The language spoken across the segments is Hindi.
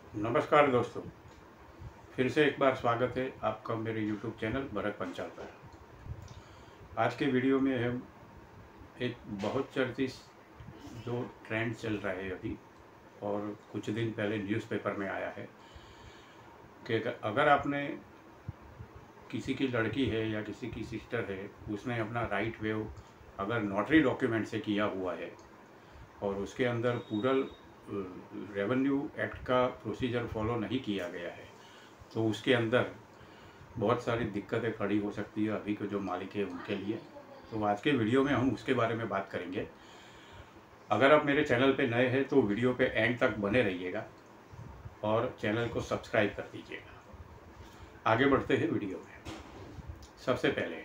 नमस्कार दोस्तों, फिर से एक बार स्वागत है आपका मेरे YouTube चैनल भरत पंचाल पर। आज के वीडियो में हम एक बहुत चर्चित जो ट्रेंड चल रहा है अभी और कुछ दिन पहले न्यूज़पेपर में आया है कि अगर आपने किसी की लड़की है या किसी की सिस्टर है, उसने अपना राइट वेव अगर नोटरी डॉक्यूमेंट से किया हुआ है और उसके अंदर पूरा रेवेन्यू एक्ट का प्रोसीजर फॉलो नहीं किया गया है, तो उसके अंदर बहुत सारी दिक्कतें खड़ी हो सकती है अभी के जो मालिक है उनके लिए। तो आज के वीडियो में हम उसके बारे में बात करेंगे। अगर आप मेरे चैनल पे नए हैं तो वीडियो पे एंड तक बने रहिएगा और चैनल को सब्सक्राइब कर दीजिएगा। आगे बढ़ते हैं वीडियो में। सबसे पहले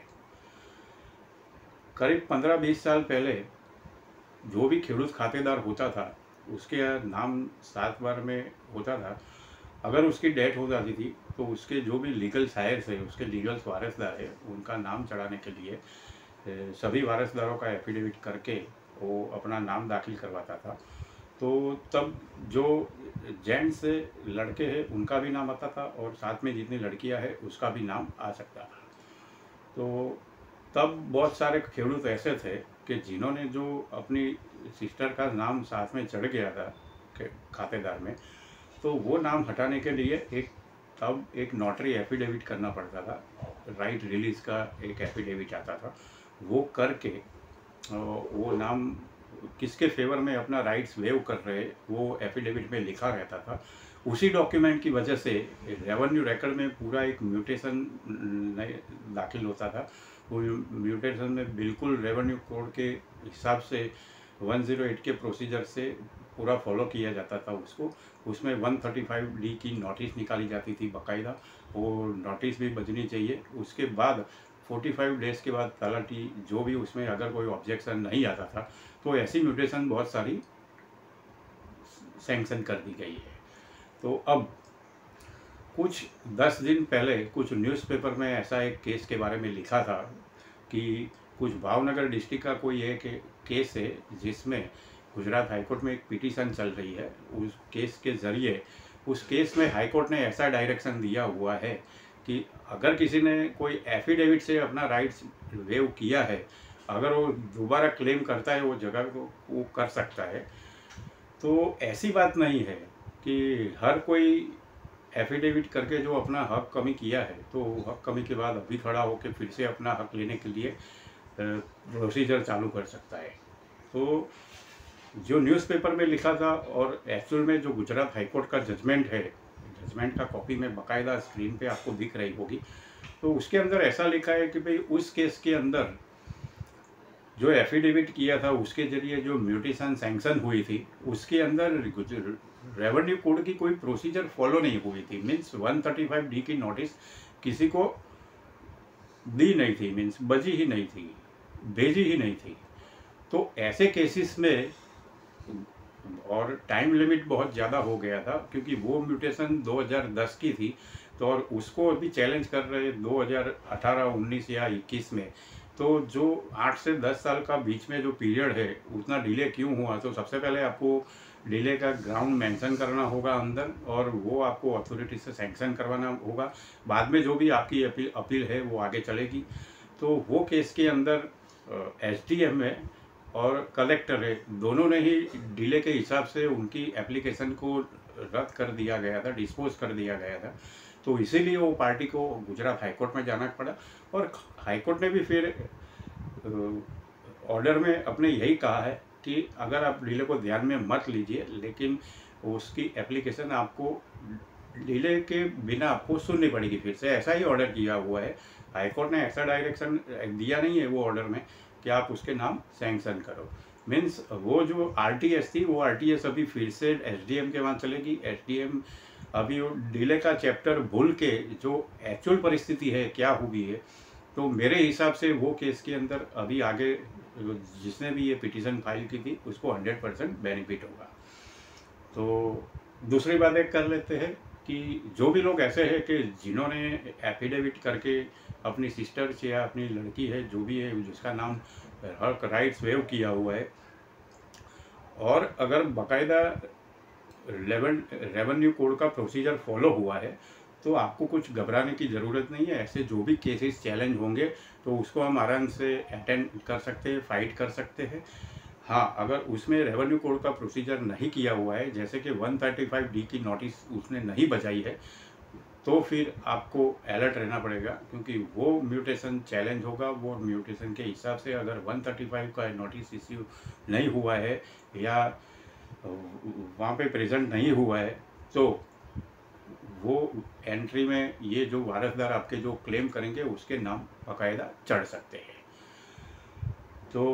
करीब 15-20 साल पहले जो भी खेडूत खातेदार होता था उसके नाम 7 बार में होता था। अगर उसकी डेथ हो जाती थी तो उसके जो भी लीगल शायर्स है, उसके लीगल वारसदार है, उनका नाम चढ़ाने के लिए सभी वारसदारों का एफिडेविट करके वो अपना नाम दाखिल करवाता था। तो तब जो जेंट्स लड़के हैं उनका भी नाम आता था और साथ में जितनी लड़कियां हैं उसका भी नाम आ सकता था। तो तब बहुत सारे खेडूत ऐसे थे कि जिन्होंने जो अपनी सिस्टर का नाम साथ में चढ़ गया था खातेदार में, तो वो नाम हटाने के लिए तब एक नोटरी एफिडेविट करना पड़ता था। राइट रिलीज का एक एफिडेविट आता था, वो करके वो नाम किसके फेवर में अपना राइट्स वेव कर रहे वो एफिडेविट में लिखा रहता था। उसी डॉक्यूमेंट की वजह से रेवेन्यू रिकॉर्ड में पूरा एक म्यूटेशन दाखिल होता था। वो म्यूटेशन में बिल्कुल रेवेन्यू कोड के हिसाब से 108 के प्रोसीजर से पूरा फॉलो किया जाता था उसको। उसमें 135D की नोटिस निकाली जाती थी बाकायदा, वो नोटिस भी बजनी चाहिए। उसके बाद 45 डेज़ के बाद तलाटी जो भी उसमें अगर कोई ऑब्जेक्शन नहीं आता था तो ऐसी म्यूटेशन बहुत सारी सैंक्शन कर दी गई है। तो अब कुछ 10 दिन पहले कुछ न्यूज़पेपर में ऐसा एक केस के बारे में लिखा था कि कुछ भावनगर डिस्ट्रिक्ट का कोई एक केस है जिसमें गुजरात हाईकोर्ट में एक पिटीशन चल रही है। उस केस के ज़रिए उस केस में हाईकोर्ट ने ऐसा डायरेक्शन दिया हुआ है कि अगर किसी ने कोई एफिडेविट से अपना राइट्स वेव किया है, अगर वो दोबारा क्लेम करता है वो जगह को वो कर सकता है। तो ऐसी बात नहीं है कि हर कोई एफिडेविट करके जो अपना हक कमी किया है तो हक कमी के बाद अभी खड़ा होकर फिर से अपना हक लेने के लिए प्रोसीजर चालू कर सकता है। तो जो न्यूज़पेपर में लिखा था और एक्चुअल में जो गुजरात हाईकोर्ट का जजमेंट है, जजमेंट का कॉपी में बाकायदा स्क्रीन पे आपको दिख रही होगी, तो उसके अंदर ऐसा लिखा है कि भाई उस केस के अंदर जो एफिडेविट किया था उसके जरिए जो म्यूटेशन सैंक्शन हुई थी उसके अंदर रेवेन्यू कोड की कोई प्रोसीजर फॉलो नहीं हुई थी। मीन्स 135D की नोटिस किसी को दी नहीं थी, मीन्स बजी ही नहीं थी, भेजी ही नहीं थी। तो ऐसे केसेस में और टाइम लिमिट बहुत ज़्यादा हो गया था क्योंकि वो म्यूटेशन 2010 की थी, तो और उसको अभी चैलेंज कर रहे 2018, 19 या 21 में। तो जो 8 से 10 साल का बीच में जो पीरियड है उतना डिले क्यों हुआ, तो सबसे पहले आपको डिले का ग्राउंड मेंशन करना होगा अंदर और वो आपको अथॉरिटी से सैंक्शन करवाना होगा। बाद में जो भी आपकी अपील है वो आगे चलेगी। तो वो केस के अंदर एसडीएम है और कलेक्टर है, दोनों ने ही डिले के हिसाब से उनकी एप्लीकेशन को रद्द कर दिया गया था, डिस्पोज कर दिया गया था। तो इसीलिए वो पार्टी को गुजरात हाईकोर्ट में जाना पड़ा और हाईकोर्ट ने भी फिर ऑर्डर में अपने यही कहा है कि अगर आप डिले को ध्यान में मत लीजिए, लेकिन उसकी एप्लीकेशन आपको डिले के बिना आपको सुननी पड़ेगी फिर से। ऐसा ही ऑर्डर किया हुआ है। हाईकोर्ट ने ऐसा डायरेक्शन दिया नहीं है वो ऑर्डर में कि आप उसके नाम सैंक्शन करो। मीन्स वो जो आरटीएस थी वो आरटीएस अभी फिर से एसडीएम के वहाँ चलेगी। एसडीएम अभी वो डिले का चैप्टर भूल के जो एक्चुअल परिस्थिति है क्या हुई है, तो मेरे हिसाब से वो केस के अंदर अभी आगे जिसने भी ये पिटीशन फाइल की थी उसको 100% बेनिफिट होगा। तो दूसरी बात एक कर लेते हैं कि जो भी लोग ऐसे हैं कि जिन्होंने एफिडेविट करके अपनी सिस्टर या अपनी लड़की है जो भी है जिसका नाम हक राइट्स वेव किया हुआ है, और अगर बाकायदा रेवेन्यू कोड का प्रोसीजर फॉलो हुआ है तो आपको कुछ घबराने की ज़रूरत नहीं है। ऐसे जो भी केसेस चैलेंज होंगे तो उसको हम आराम से अटेंड कर सकते हैं, फाइट कर सकते हैं। हाँ, अगर उसमें रेवेन्यू कोड का प्रोसीजर नहीं किया हुआ है, जैसे कि 135D की नोटिस उसने नहीं बजाई है, तो फिर आपको अलर्ट रहना पड़ेगा, क्योंकि वो म्यूटेशन चैलेंज होगा। वो म्यूटेशन के हिसाब से अगर 135 का नोटिस इश्यू नहीं हुआ है या वहाँ पे प्रेजेंट नहीं हुआ है, तो वो एंट्री में ये जो वारसदार आपके जो क्लेम करेंगे उसके नाम बाकायदा चढ़ सकते हैं। तो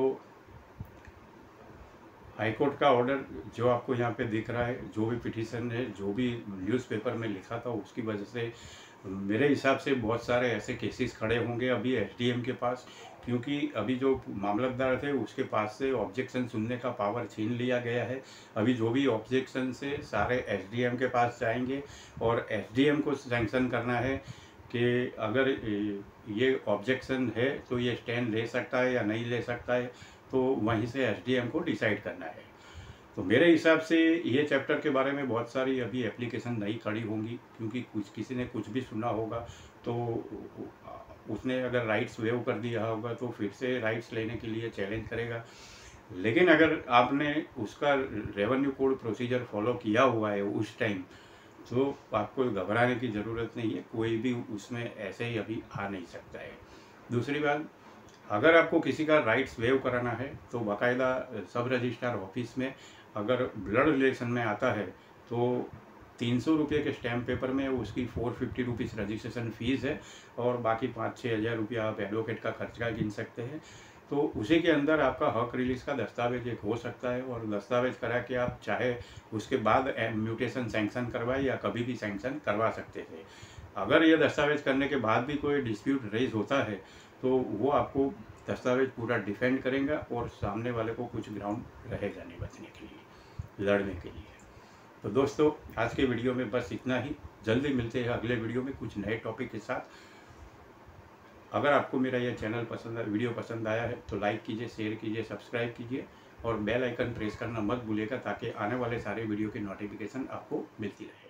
हाईकोर्ट का ऑर्डर जो आपको यहाँ पे दिख रहा है, जो भी पिटीशन है, जो भी न्यूज़पेपर में लिखा था, उसकी वजह से मेरे हिसाब से बहुत सारे ऐसे केसेस खड़े होंगे अभी एसडीएम के पास, क्योंकि अभी जो मामलतदार थे उसके पास से ऑब्जेक्शन सुनने का पावर छीन लिया गया है। अभी जो भी ऑब्जेक्शन से सारे एसडीएम के पास जाएंगे और एसडीएम को सैंक्शन करना है कि अगर ये ऑब्जेक्शन है तो ये स्टैंड ले सकता है या नहीं ले सकता है, तो वहीं से एसडीएम को डिसाइड करना है। तो मेरे हिसाब से ये चैप्टर के बारे में बहुत सारी अभी एप्लीकेशन नहीं खड़ी होंगी, क्योंकि किसी ने कुछ भी सुना होगा तो उसने अगर राइट्स वेव कर दिया होगा तो फिर से राइट्स लेने के लिए चैलेंज करेगा। लेकिन अगर आपने उसका रेवेन्यू कोड प्रोसीजर फॉलो किया हुआ है उस टाइम, तो आपको घबराने की ज़रूरत नहीं है। कोई भी उसमें ऐसे ही अभी आ नहीं सकता है। दूसरी बात, अगर आपको किसी का राइट्स वेव कराना है तो बाकायदा सब रजिस्ट्रार ऑफिस में अगर ब्लड रिलेशन में आता है तो 300 रुपये के स्टैम्प पेपर में उसकी 450 रुपीज़ रजिस्ट्रेशन फ़ीस है, और बाकी 5-6 हज़ार रुपया आप एडवोकेट का खर्चा गिन सकते हैं। तो उसी के अंदर आपका हक रिलीज़ का दस्तावेज एक हो सकता है, और दस्तावेज करा के आप चाहे उसके बाद म्यूटेशन सैंक्शन करवाए या कभी भी सैंक्शन करवा सकते थे। अगर ये दस्तावेज करने के बाद भी कोई डिस्प्यूट रेज होता है तो वो आपको दस्तावेज पूरा डिफेंड करेगा, और सामने वाले को कुछ ग्राउंड रहेगा नहीं बचने के लिए, लड़ने के लिए। तो दोस्तों, आज के वीडियो में बस इतना ही। जल्दी मिलते हैं अगले वीडियो में कुछ नए टॉपिक के साथ। अगर आपको मेरा यह चैनल वीडियो पसंद आया है तो लाइक कीजिए, शेयर कीजिए, सब्सक्राइब कीजिए, और बेल आइकन प्रेस करना मत भूलिएगा, ताकि आने वाले सारे वीडियो की नोटिफिकेशन आपको मिलती रहे।